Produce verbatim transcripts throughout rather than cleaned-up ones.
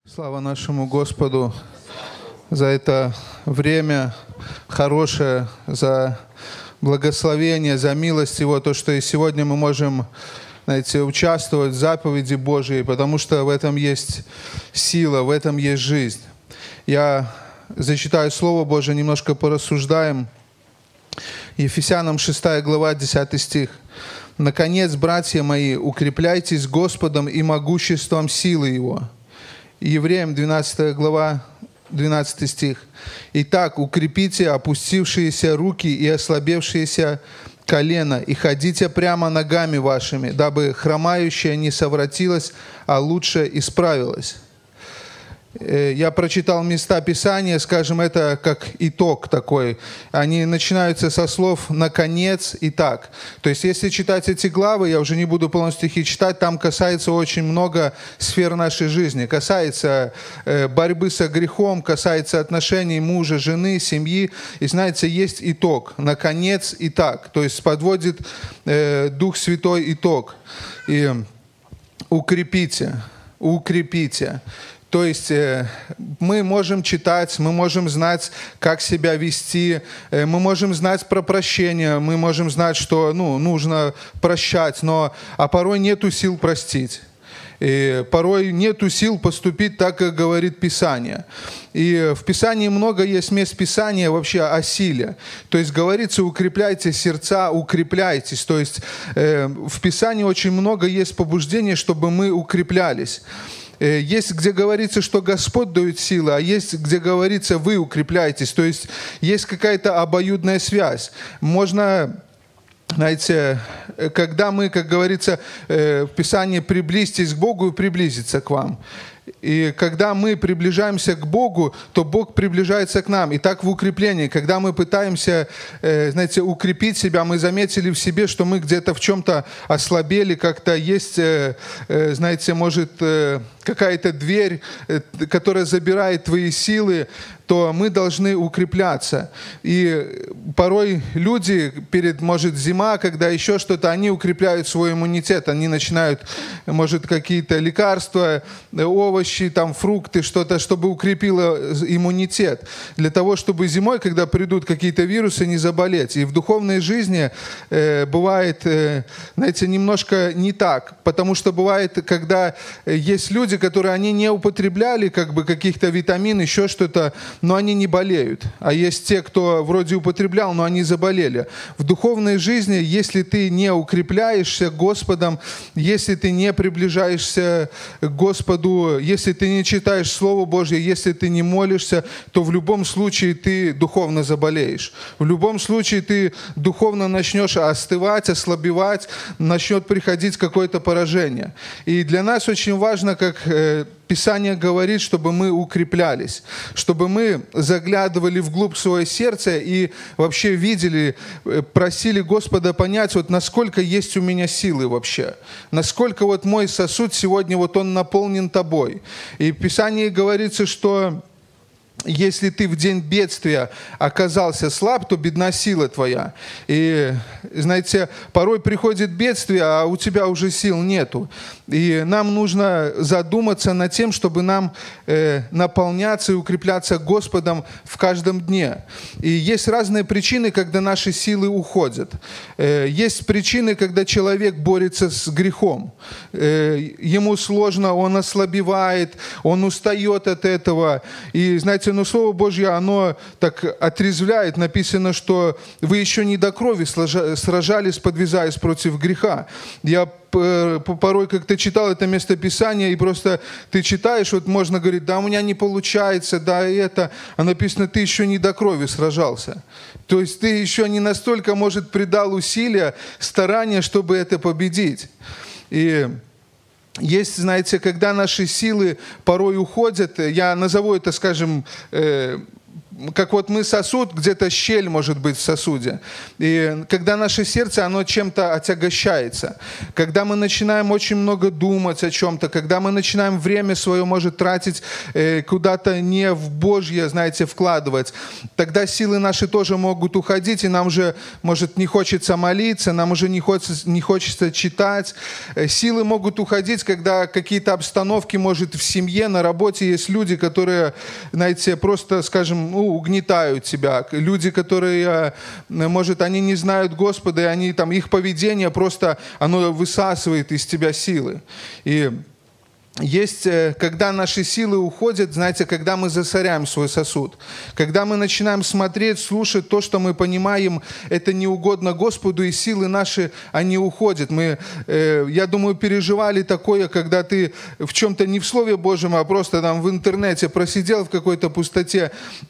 Слава нашему Господу за это время хорошее, за благословение, за милость Его, то, что и сегодня мы можем, знаете, участвовать в заповеди Божьей, потому что в этом есть сила, в этом есть жизнь. Я зачитаю Слово Божие, немножко порассуждаем. Ефесянам шестая глава, десятый стих. «Наконец, братья мои, укрепляйтесь Господом и могуществом силы Его». Евреям двенадцатая глава, двенадцатый стих. «Итак, укрепите опустившиеся руки и ослабевшиеся колено, и ходите прямо ногами вашими, дабы хромающее не совратилось, а лучше исправилось». Я прочитал места Писания, скажем, это как итог такой. Они начинаются со слов «наконец» и «так». То есть, если читать эти главы, я уже не буду полностью стихи читать, там касается очень много сфер нашей жизни. Касается борьбы со грехом, касается отношений мужа, жены, семьи. И знаете, есть итог «наконец» и «так». То есть, подводит Дух Святой итог. И укрепите, укрепите. То есть мы можем читать, мы можем знать, как себя вести, мы можем знать про прощение, мы можем знать, что ну, нужно прощать, но, а порой нету сил простить. И порой нету сил поступить так, как говорит Писание. И в Писании много есть мест Писания вообще о силе. То есть говорится, укрепляйте сердца, укрепляйтесь. То есть э, в Писании очень много есть побуждений, чтобы мы укреплялись. Есть, где говорится, что Господь дает силы, а есть, где говорится, вы укрепляетесь. То есть есть какая-то обоюдная связь. Можно, знаете, когда мы, как говорится в Писании, приблизьтесь к Богу и приблизиться к вам. И когда мы приближаемся к Богу, то Бог приближается к нам. И так в укреплении. Когда мы пытаемся, знаете, укрепить себя, мы заметили в себе, что мы где-то в чем-то ослабели, как-то есть, знаете, может, какая-то дверь, которая забирает твои силы, то мы должны укрепляться. И порой люди перед, может, зима, когда еще что-то, они укрепляют свой иммунитет, они начинают, может, какие-то лекарства, овощи, там, фрукты, что-то, чтобы укрепило иммунитет. Для того, чтобы зимой, когда придут какие-то вирусы, не заболеть. И в духовной жизни э, бывает, э, знаете, немножко не так. Потому что бывает, когда есть люди, которые они не употребляли как бы каких-то витамин, еще что-то, но они не болеют. А есть те, кто вроде употреблял, но они заболели. В духовной жизни, если ты не укрепляешься Господом, если ты не приближаешься к Господу, если ты не читаешь Слово Божье, если ты не молишься, то в любом случае ты духовно заболеешь. В любом случае ты духовно начнешь остывать, ослабевать, начнет приходить какое-то поражение. И для нас очень важно, как Писание говорит, чтобы мы укреплялись, чтобы мы заглядывали вглубь своего сердца и вообще видели, просили Господа понять, вот насколько есть у меня силы вообще, насколько вот мой сосуд сегодня, вот он наполнен Тобой. И в Писании говорится, что если ты в день бедствия оказался слаб, то бедна сила твоя. И, знаете, порой приходит бедствие, а у тебя уже сил нету. И нам нужно задуматься над тем, чтобы нам э, наполняться и укрепляться Господом в каждом дне. И есть разные причины, когда наши силы уходят. Э, есть причины, когда человек борется с грехом. Э, ему сложно, он ослабевает, он устает от этого. И, знаете, но Слово Божье, оно так отрезвляет. Написано, что вы еще не до крови сражались, подвязаясь против греха. Я порой как-то читал это местописание, и просто ты читаешь, вот можно говорить, да, у меня не получается, да, это. А написано, ты еще не до крови сражался. То есть ты еще не настолько, может, придал усилия, старания, чтобы это победить. И есть, знаете, когда наши силы порой уходят, я назову это, скажем, как вот мы сосуд, где-то щель может быть в сосуде. И когда наше сердце, оно чем-то отягощается. Когда мы начинаем очень много думать о чем-то, когда мы начинаем время свое, может, тратить э, куда-то не в Божье, знаете, вкладывать, тогда силы наши тоже могут уходить, и нам уже, может, не хочется молиться, нам уже не хочется, не хочется читать. Силы могут уходить, когда какие-то обстановки, может, в семье, на работе есть люди, которые, знаете, просто, скажем, ну, угнетают тебя. Люди, которые, может, они не знают Господа, и они, там, их поведение просто, оно высасывает из тебя силы. И есть, когда наши силы уходят, знаете, когда мы засоряем свой сосуд, когда мы начинаем смотреть, слушать то, что мы понимаем, это не угодно Господу, и силы наши, они уходят. Мы, э, я думаю, переживали такое, когда ты в чем-то не в Слове Божьем, а просто там в интернете просидел в какой-то пустоте,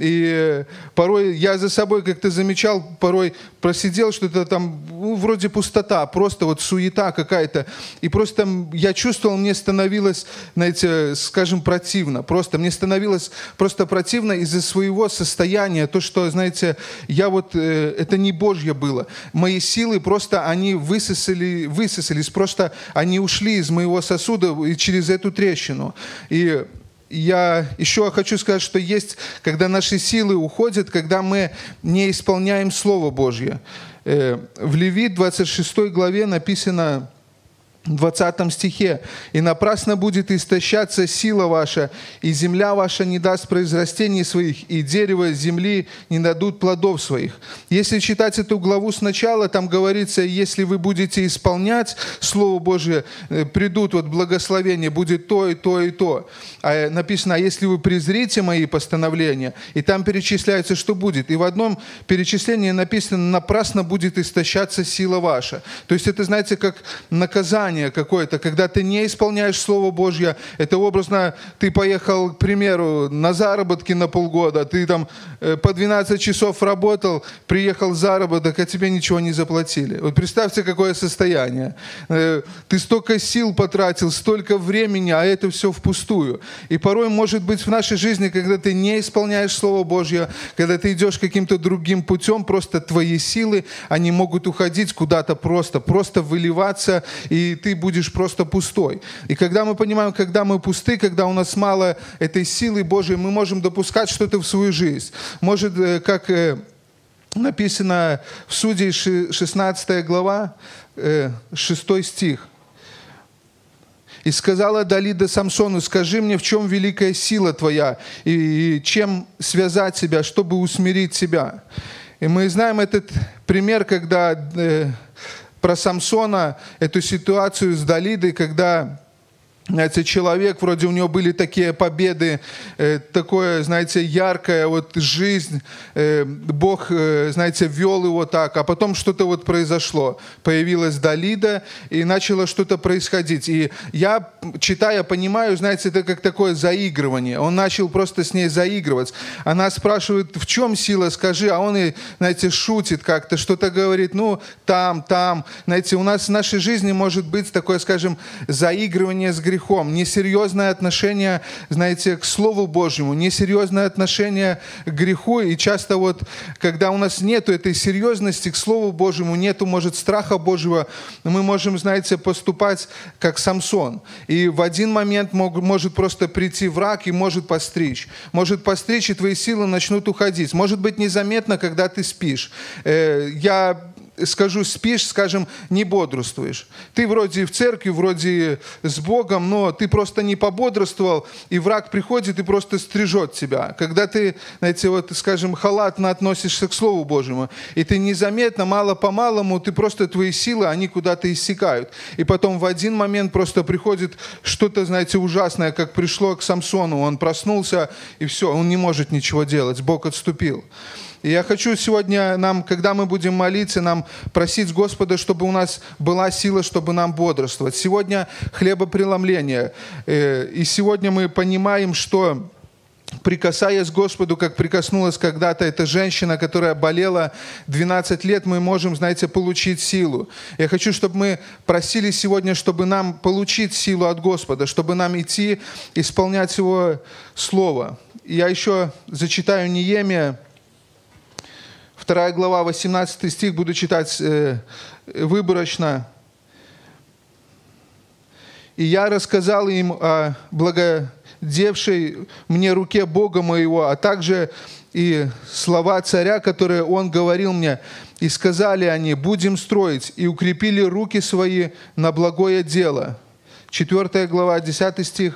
и порой я за собой как-то замечал, порой просидел что-то там, ну, вроде пустота, просто вот суета какая-то, и просто я чувствовал, мне становилось, знаете, скажем, противно. Просто мне становилось просто противно из-за своего состояния. То, что, знаете, я вот, э, это не Божье было. Мои силы просто, они высосали, высосались, просто они ушли из моего сосуда и через эту трещину. И я еще хочу сказать, что есть, когда наши силы уходят, когда мы не исполняем Слово Божье. Э, в Левит двадцать шестой главе написано, в двадцатом стихе: «И напрасно будет истощаться сила ваша, и земля ваша не даст произрастений своих, и дерево земли не дадут плодов своих». Если читать эту главу сначала, там говорится, если вы будете исполнять Слово Божие, придут вот благословения, будет то и то и то. А написано, а если вы презрите мои постановления, и там перечисляется, что будет. И в одном перечислении написано, напрасно будет истощаться сила ваша. То есть это, знаете, как наказание какое-то, когда ты не исполняешь Слово Божье. Это образно, ты поехал, к примеру, на заработки на полгода, ты там э, по двенадцать часов работал, приехал заработок, а тебе ничего не заплатили. Вот представьте, какое состояние. Э, ты столько сил потратил, столько времени, а это все впустую. И порой, может быть, в нашей жизни, когда ты не исполняешь Слово Божье, когда ты идешь каким-то другим путем, просто твои силы, они могут уходить куда-то просто, просто выливаться, и ты будешь просто пустой. И когда мы понимаем, когда мы пусты, когда у нас мало этой силы Божией, мы можем допускать что-то в свою жизнь. Может, как написано в Судей шестнадцатая глава, шестой стих. «И сказала Далида Самсону, скажи мне, в чем великая сила твоя, и чем связать себя, чтобы усмирить себя». И мы знаем этот пример, когда про Самсона, эту ситуацию с Далидой, когда, знаете, человек, вроде у него были такие победы, э, такое, знаете, яркая вот жизнь, э, Бог, э, знаете, вел его так, а потом что-то вот произошло. Появилась Далида, и начало что-то происходить. И я, читая, понимаю, знаете, это как такое заигрывание. Он начал просто с ней заигрывать. Она спрашивает, в чем сила, скажи, а он, и, знаете, шутит как-то, что-то говорит, ну, там, там. Знаете, у нас в нашей жизни может быть такое, скажем, заигрывание с грехом. грехом, несерьезное отношение, знаете, к Слову Божьему, несерьезное отношение к греху. И часто вот, когда у нас нету этой серьезности к Слову Божьему, нету, может, страха Божьего, мы можем, знаете, поступать как Самсон. И в один момент мог, может просто прийти враг и может постричь. Может постричь, и твои силы начнут уходить. Может быть, незаметно, когда ты спишь. Э, я... скажу, спишь, скажем, не бодрствуешь. Ты вроде в церкви, вроде с Богом, но ты просто не пободрствовал, и враг приходит и просто стрижет тебя. Когда ты, знаете, вот, скажем, халатно относишься к Слову Божьему, и ты незаметно, мало-помалому, ты просто, твои силы, они куда-то иссякают. И потом в один момент просто приходит что-то, знаете, ужасное, как пришло к Самсону. Он проснулся, и все, он не может ничего делать, Бог отступил. И я хочу сегодня нам, когда мы будем молиться, нам просить Господа, чтобы у нас была сила, чтобы нам бодрствовать. Сегодня хлебопреломление. И сегодня мы понимаем, что прикасаясь к Господу, как прикоснулась когда-то эта женщина, которая болела двенадцать лет, мы можем, знаете, получить силу. Я хочу, чтобы мы просили сегодня, чтобы нам получить силу от Господа, чтобы нам идти, исполнять Его Слово. Я еще зачитаю Неемия, вторая глава, восемнадцатый стих, буду читать э, выборочно. «И я рассказал им о благодевшей мне руке Бога моего, а также и слова царя, которые он говорил мне. И сказали они: будем строить, и укрепили руки свои на благое дело». четвёртая глава, десятый стих.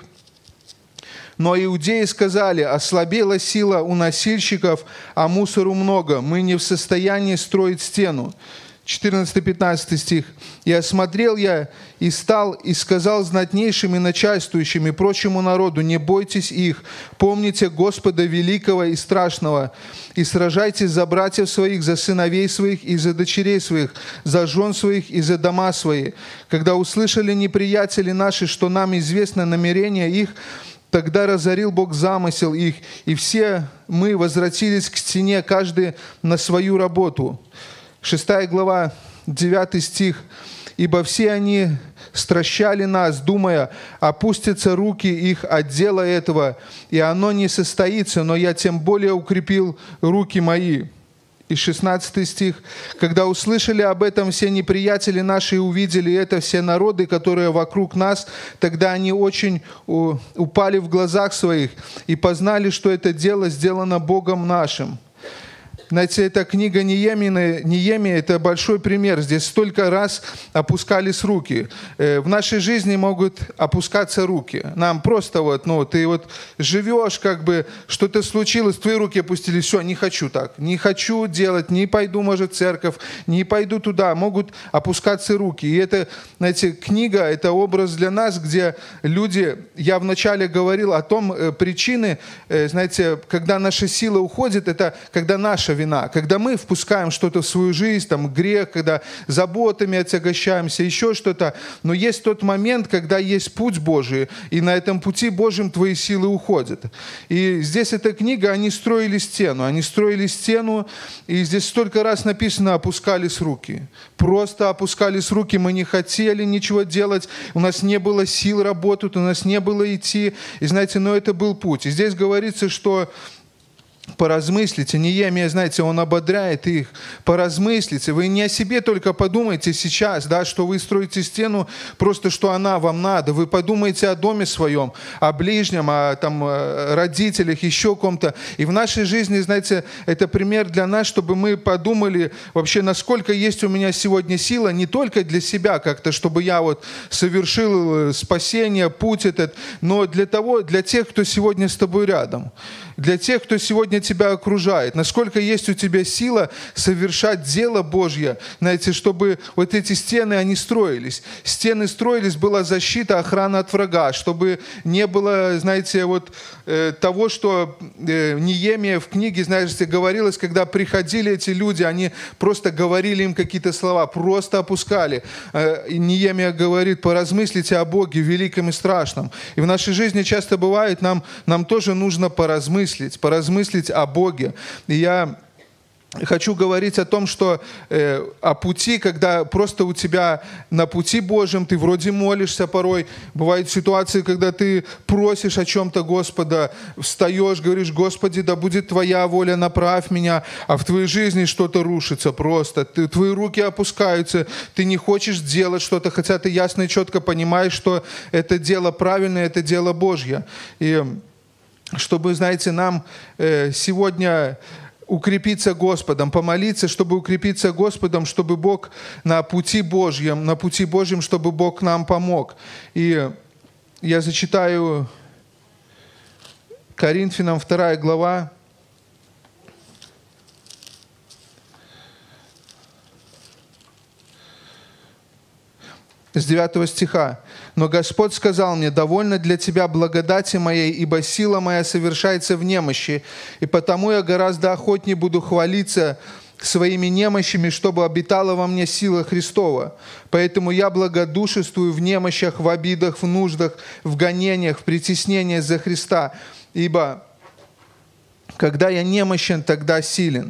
«Но иудеи сказали: ослабела сила у носильщиков, а мусору много, мы не в состоянии строить стену». четырнадцатый-пятнадцатый стих. «И осмотрел я, и стал, и сказал знатнейшим и начальствующим, и прочему народу: не бойтесь их, помните Господа великого и страшного, и сражайтесь за братьев своих, за сыновей своих и за дочерей своих, за жен своих и за дома свои. Когда услышали неприятели наши, что нам известно намерение их, тогда разорил Бог замысел их, и все мы возвратились к стене, каждый на свою работу». шестая глава, девятый стих. «Ибо все они стращали нас, думая, опустятся руки их от дела этого, и оно не состоится, но я тем более укрепил руки мои». И шестнадцатый стих. «Когда услышали об этом все неприятели наши и увидели это все народы, которые вокруг нас, тогда они очень упали в глазах своих и познали, что это дело сделано Богом нашим». Знаете, эта книга Неемии, Неемия – это большой пример. Здесь столько раз опускались руки. В нашей жизни могут опускаться руки. Нам просто вот, ну, ты вот живешь, как бы, что-то случилось, твои руки опустились, все, не хочу так, не хочу делать, не пойду, может, в церковь, не пойду туда. Могут опускаться руки. И это, знаете, книга – это образ для нас, где люди, я вначале говорил о том, причины, знаете, когда наша сила уходит, это когда наша вина. Когда мы впускаем что-то в свою жизнь, там, грех, когда заботами отягощаемся, еще что-то. Но есть тот момент, когда есть путь Божий, и на этом пути Божьем твои силы уходят. И здесь эта книга, они строили стену. Они строили стену, и здесь столько раз написано: опускались руки. Просто опускались руки, мы не хотели ничего делать, у нас не было сил работать, у нас не было идти. И знаете, но это был путь. И здесь говорится, что поразмыслите. Неемия, знаете, он ободряет их. Поразмыслите. Вы не о себе только подумайте сейчас, да, что вы строите стену, просто что она вам надо. Вы подумайте о доме своем, о ближнем, о там, родителях, еще ком-то. И в нашей жизни, знаете, это пример для нас, чтобы мы подумали вообще, насколько есть у меня сегодня сила, не только для себя как-то, чтобы я вот совершил спасение, путь этот, но для того, для тех, кто сегодня с тобой рядом. Для тех, кто сегодня тебя окружает. Насколько есть у тебя сила совершать дело Божье, знаете, чтобы вот эти стены, они строились. Стены строились, была защита, охрана от врага, чтобы не было, знаете, вот э, того, что э, Неемия в книге, знаете, говорилось, когда приходили эти люди, они просто говорили им какие-то слова, просто опускали. Э, Неемия говорит: поразмыслите о Боге великом и страшном. И в нашей жизни часто бывает, нам, нам тоже нужно поразмыслить, поразмыслить о Боге. И я хочу говорить о том, что э, о пути, когда просто у тебя на пути Божьем, ты вроде молишься порой, бывают ситуации, когда ты просишь о чем-то Господа, встаешь, говоришь: Господи, да будет Твоя воля, направь меня, а в твоей жизни что-то рушится просто, ты, твои руки опускаются, ты не хочешь делать что-то, хотя ты ясно и четко понимаешь, что это дело правильное, это дело Божье. И чтобы, знаете, нам э, сегодня укрепиться Господом, помолиться, чтобы укрепиться Господом, чтобы Бог на пути Божьем, на пути Божьем, чтобы Бог нам помог. И я зачитаю Коринфянам вторая глава. С девятого стиха. «Но Господь сказал мне: довольно для тебя благодати моей, ибо сила моя совершается в немощи, и потому я гораздо охотнее буду хвалиться своими немощами, чтобы обитала во мне сила Христова. Поэтому я благодушествую в немощах, в обидах, в нуждах, в гонениях, в притеснениях за Христа, ибо когда я немощен, тогда силен.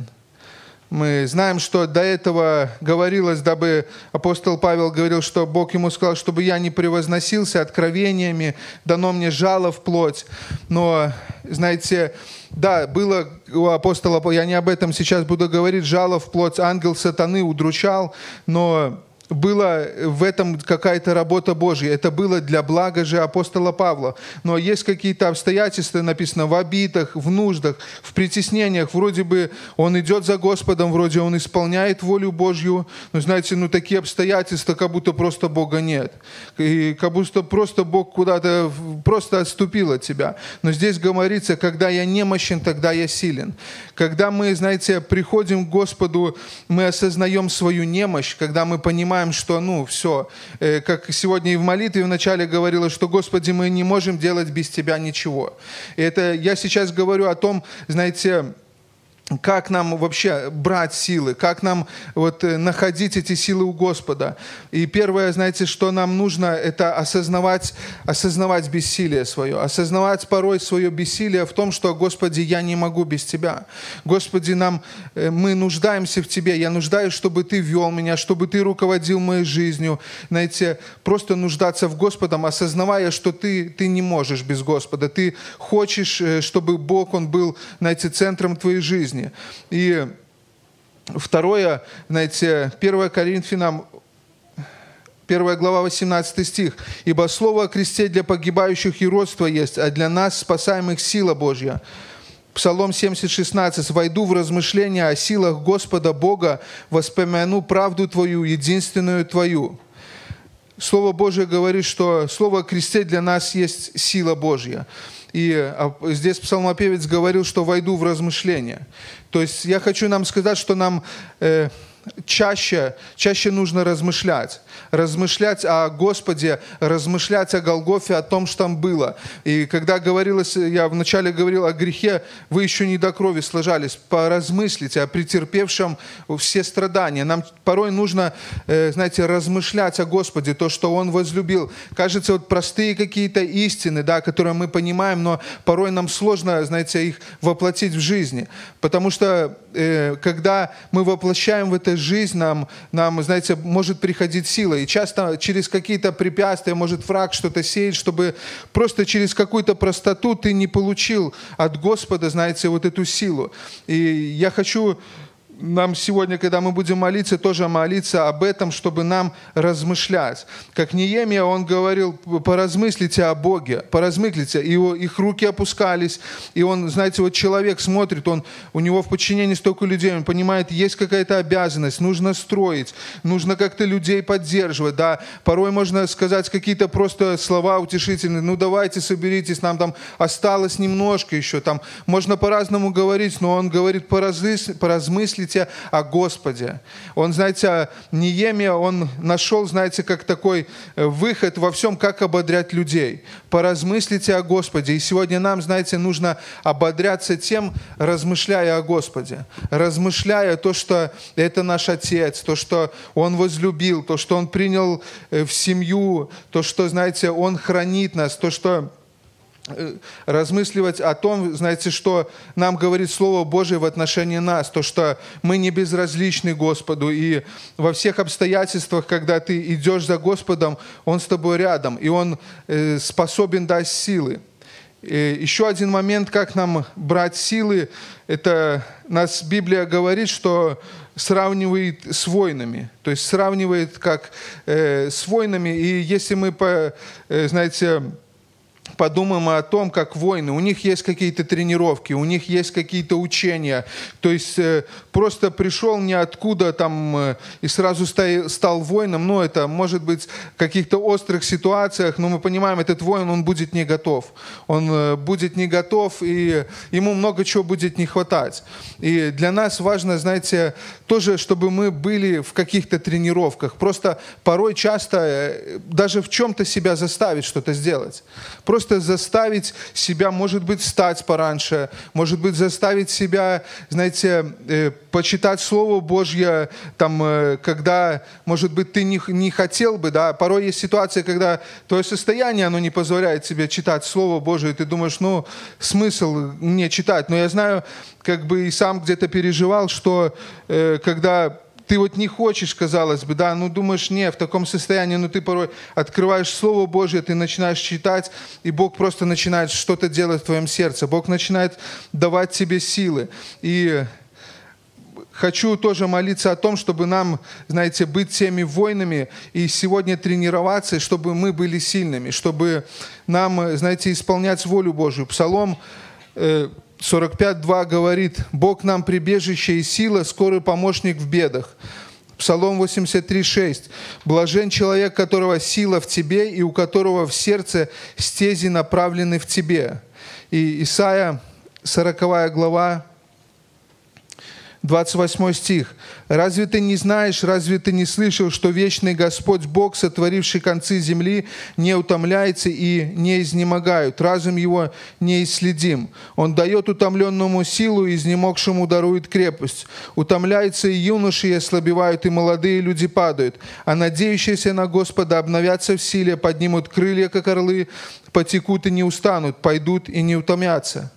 Мы знаем, что до этого говорилось, дабы апостол Павел говорил, что Бог ему сказал, чтобы я не превозносился откровениями, дано мне жало в плоть. Но, знаете, да, было у апостола, я не об этом сейчас буду говорить, жало в плоть, ангел сатаны удручал, но была в этом какая-то работа Божья. Это было для блага же апостола Павла. Но есть какие-то обстоятельства, написано, в обидах, в нуждах, в притеснениях. Вроде бы он идет за Господом, вроде он исполняет волю Божью. Но знаете, ну такие обстоятельства, как будто просто Бога нет. И как будто просто Бог куда-то просто отступил от тебя. Но здесь говорится, когда я немощен, тогда я силен. Когда мы, знаете, приходим к Господу, мы осознаем свою немощь, когда мы понимаем, что, ну, все, как сегодня и в молитве вначале говорилось, что, Господи, мы не можем делать без Тебя ничего. И это я сейчас говорю о том, знаете, как нам вообще брать силы, как нам вот находить эти силы у Господа. И первое, знаете, что нам нужно, это осознавать, осознавать бессилие свое, осознавать порой свое бессилие в том, что, Господи, я не могу без Тебя. Господи, нам, мы нуждаемся в Тебе, я нуждаюсь, чтобы Ты вел меня, чтобы Ты руководил моей жизнью. Знаете, просто нуждаться в Господом, осознавая, что Ты, ты не можешь без Господа. Ты хочешь, чтобы Бог, Он был, знаете, центром твоей жизни. И второе, знаете, первое Коринфянам, первая глава, восемнадцатый стих. «Ибо слово о кресте для погибающих юродство есть, а для нас, спасаемых, сила Божья». Псалом семьдесят, шестнадцать. «Войду в размышления о силах Господа Бога, воспомяну правду Твою, единственную Твою». Слово Божье говорит, что слово о кресте для нас есть сила Божья. И здесь псалмопевец говорил, что войду в размышления. То есть я хочу нам сказать, что нам э, чаще, чаще нужно размышлять. Размышлять о Господе, размышлять о Голгофе, о том, что там было. И когда говорилось, я вначале говорил о грехе, вы еще не до крови сложались. Поразмыслите о претерпевшем все страдания. Нам порой нужно, э, знаете, размышлять о Господе, то, что Он возлюбил. Кажется, вот простые какие-то истины, да, которые мы понимаем, но порой нам сложно, знаете, их воплотить в жизни. Потому что э, когда мы воплощаем в эту жизнь, нам, нам, знаете, может приходить сила. И часто через какие-то препятствия может враг что-то сеять, чтобы просто через какую-то простоту ты не получил от Господа, знаете, вот эту силу. И я хочу нам сегодня, когда мы будем молиться, тоже молиться об этом, чтобы нам размышлять. Как Неемия, он говорил, поразмыслите о Боге, поразмыслите. И его, их руки опускались, и он, знаете, вот человек смотрит, он, у него в подчинении столько людей, он понимает, есть какая-то обязанность, нужно строить, нужно как-то людей поддерживать, да. Порой можно сказать какие-то просто слова утешительные, ну давайте соберитесь, нам там осталось немножко еще, там можно по-разному говорить, но он говорит, поразмыслите о Господе. Он, знаете, Неемия, он нашел, знаете, как такой выход во всем, как ободрять людей. Поразмыслите о Господе. И сегодня нам, знаете, нужно ободряться тем, размышляя о Господе. Размышляя то, что это наш Отец, то, что Он возлюбил, то, что Он принял в семью, то, что, знаете, Он хранит нас, то, что размысливать о том, знаете, что нам говорит Слово Божие в отношении нас, то, что мы не безразличны Господу, и во всех обстоятельствах, когда ты идешь за Господом, Он с тобой рядом, и Он способен дать силы. И еще один момент, как нам брать силы, это нас Библия говорит, что сравнивает с войнами, то есть сравнивает как э, с войнами, и если мы, по, э, знаете, подумаем о том, как воины, у них есть какие-то тренировки, у них есть какие-то учения. То есть э, просто пришел ниоткуда там э, и сразу ста- стал воином. Ну, это может быть в каких-то острых ситуациях, но мы понимаем, этот воин, он будет не готов. Он э, будет не готов, и ему много чего будет не хватать. И для нас важно, знаете, тоже, чтобы мы были в каких-то тренировках. Просто порой часто э, даже в чем-то себя заставить что-то сделать. Просто просто заставить себя, может быть, встать пораньше, может быть, заставить себя, знаете, э, почитать Слово Божье, там, э, когда, может быть, ты не, не хотел бы, да, порой есть ситуация, когда твое состояние, оно не позволяет тебе читать Слово Божие, и ты думаешь, ну, смысл мне читать, но я знаю, как бы и сам где-то переживал, что э, когда ты вот не хочешь, казалось бы, да, ну думаешь, не, в таком состоянии, но ты порой открываешь Слово Божье, ты начинаешь читать, и Бог просто начинает что-то делать в твоем сердце. Бог начинает давать тебе силы. И хочу тоже молиться о том, чтобы нам, знаете, быть теми воинами и сегодня тренироваться, чтобы мы были сильными, чтобы нам, знаете, исполнять волю Божию. Псалом сорок пять два говорит: «Бог нам прибежище и сила, скорый помощник в бедах». Псалом восемьдесят три шесть. «Блажен человек, которого сила в тебе и у которого в сердце стези направлены в тебе». И Исайя сороковая глава, двадцать восьмой стих. «Разве ты не знаешь, разве ты не слышал, что вечный Господь Бог, сотворивший концы земли, не утомляется и не изнемогают, разум его неисследим? Он дает утомленному силу, и изнемогшему дарует крепость. Утомляются и юноши, и ослабевают, и молодые люди падают. А надеющиеся на Господа обновятся в силе, поднимут крылья, как орлы, потекут и не устанут, пойдут и не утомятся».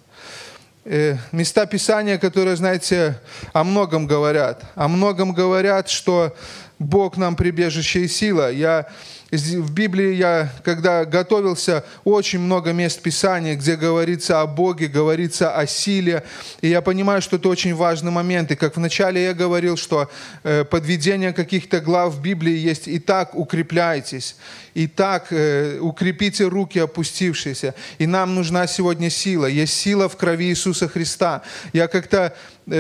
Места Писания, которые, знаете, о многом говорят. О многом говорят, что Бог нам прибежище и сила. Я, в Библии я, когда готовился, очень много мест Писания, где говорится о Боге, говорится о силе. И я понимаю, что это очень важный момент. И как вначале я говорил, что э, подведение каких-то глав в Библии есть: «Итак, укрепляйтесь». Итак, э, укрепите руки опустившиеся. И нам нужна сегодня сила. Есть сила в крови Иисуса Христа. Я как-то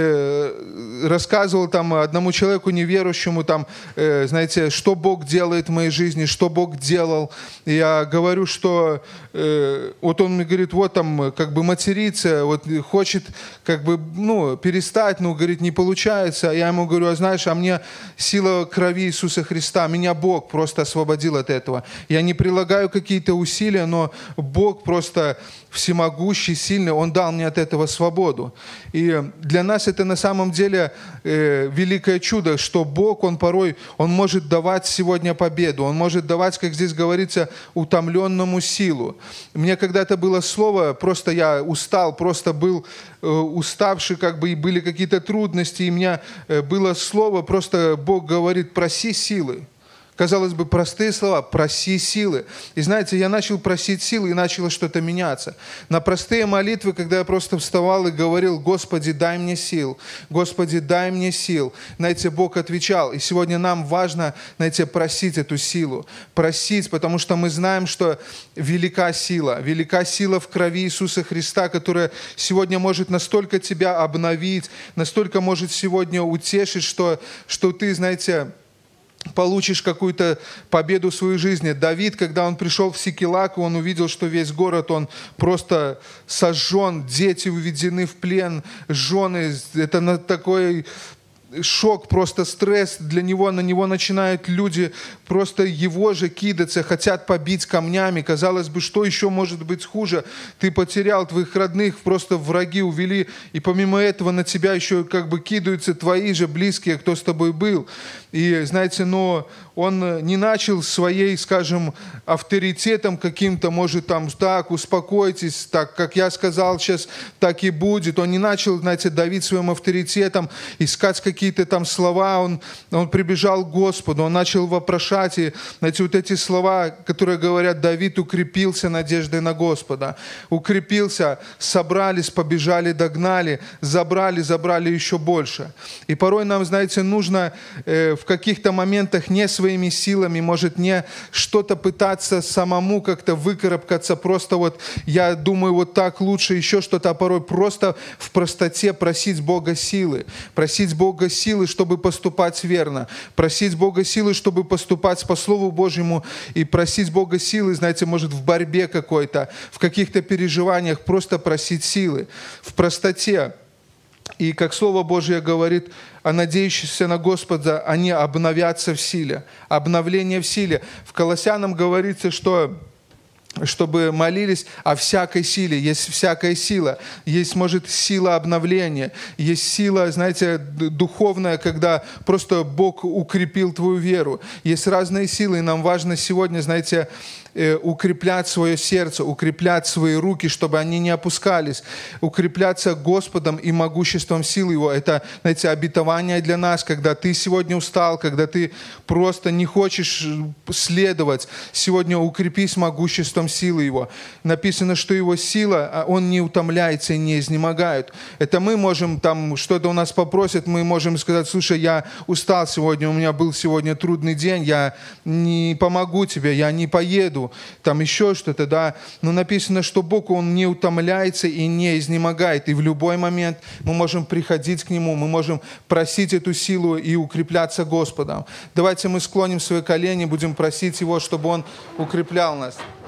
э, рассказывал там одному человеку неверующему, там, э, знаете, что Бог делает в моей жизни, что Бог делал. И я говорю, что э, вот он мне говорит, вот там как бы материться, вот хочет как бы, ну, перестать, но, говорит, не получается. Я ему говорю, а знаешь, а мне сила крови Иисуса Христа, меня Бог просто освободил от этого. Я не прилагаю какие-то усилия, но Бог просто всемогущий, сильный, Он дал мне от этого свободу. И для нас это на самом деле э, великое чудо, что Бог, Он порой, Он может давать сегодня победу, Он может давать, как здесь говорится, утомленному силу. Мне когда-то было слово, просто я устал, просто был э, уставший, как бы, и были какие-то трудности, и у меня э, было слово, просто Бог говорит, проси силы. Казалось бы, простые слова, проси силы. И знаете, я начал просить силы, и начало что-то меняться. На простые молитвы, когда я просто вставал и говорил, Господи, дай мне сил, Господи, дай мне сил, знаете, Бог отвечал. И сегодня нам важно, знаете, просить эту силу. Просить, потому что мы знаем, что велика сила, велика сила в крови Иисуса Христа, которая сегодня может настолько тебя обновить, настолько может сегодня утешить, что, что ты, знаете, получишь какую-то победу в своей жизни. Давид, когда он пришел в Сикилак, он увидел, что весь город, он просто сожжен, дети уведены в плен, жены. Это на такой шок, просто стресс для него, на него начинают люди просто его же кидаться, хотят побить камнями. Казалось бы, что еще может быть хуже? Ты потерял твоих родных, просто враги увели, и помимо этого на тебя еще как бы кидаются твои же близкие, кто с тобой был. И знаете, но он не начал своей, скажем, авторитетом каким-то, может, там, так, успокойтесь, так, как я сказал сейчас, так и будет. Он не начал, знаете, давить своим авторитетом, искать какие-то там слова. Он, он прибежал к Господу, он начал вопрошать. И, знаете, вот эти слова, которые говорят, Давид укрепился надеждой на Господа. Укрепился, собрались, побежали, догнали, забрали, забрали еще больше. И порой нам, знаете, нужно э, в каких-то моментах не своими силами, может, не что-то пытаться самому как-то выкарабкаться, просто вот я думаю, вот так лучше, еще что-то, а порой просто в простоте просить Бога силы, просить Бога силы, чтобы поступать верно, просить Бога силы, чтобы поступать по Слову Божьему, и просить Бога силы, знаете, может, в борьбе какой-то, в каких-то переживаниях, просто просить силы, в простоте. И как Слово Божье говорит, а надеющиеся на Господа, они обновятся в силе. Обновление в силе. В Колоссянам говорится, что чтобы молились о всякой силе. Есть всякая сила. Есть, может, сила обновления. Есть сила, знаете, духовная, когда просто Бог укрепил твою веру. Есть разные силы, и нам важно сегодня, знаете, укреплять свое сердце, укреплять свои руки, чтобы они не опускались, укрепляться Господом и могуществом силы Его. Это, знаете, обетование для нас, когда ты сегодня устал, когда ты просто не хочешь следовать. Сегодня укрепись могуществом силы Его. Написано, что Его сила, Он не утомляется и не изнемогает. Это мы можем, там, что-то у нас попросят, мы можем сказать: слушай, я устал сегодня, у меня был сегодня трудный день, я не помогу тебе, я не поеду, там еще что-то, да. Но написано, что Бог, Он не утомляется и не изнемогает. И в любой момент мы можем приходить к Нему, мы можем просить эту силу и укрепляться Господом. Давайте мы склоним свои колени, будем просить Его, чтобы Он укреплял нас.